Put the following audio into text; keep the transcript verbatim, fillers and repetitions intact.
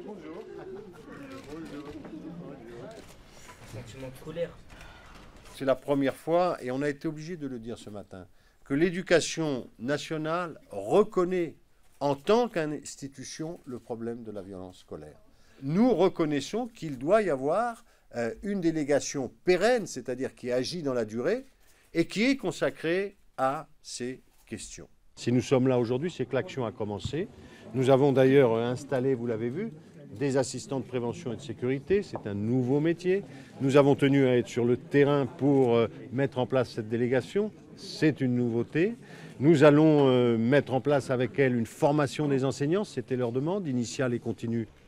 Bonjour. Bonjour. Sentiment de colère. C'est la première fois, et on a été obligé de le dire ce matin, que l'éducation nationale reconnaît en tant qu'institution le problème de la violence scolaire. Nous reconnaissons qu'il doit y avoir euh, une délégation pérenne, c'est-à-dire qui agit dans la durée et qui est consacrée à ces questions. Si nous sommes là aujourd'hui, c'est que l'action a commencé. Nous avons d'ailleurs installé, vous l'avez vu, des assistants de prévention et de sécurité. C'est un nouveau métier. Nous avons tenu à être sur le terrain pour euh, mettre en place cette délégation. C'est une nouveauté. Nous allons euh, mettre en place avec elle une formation des enseignants. C'était leur demande, initiale et continue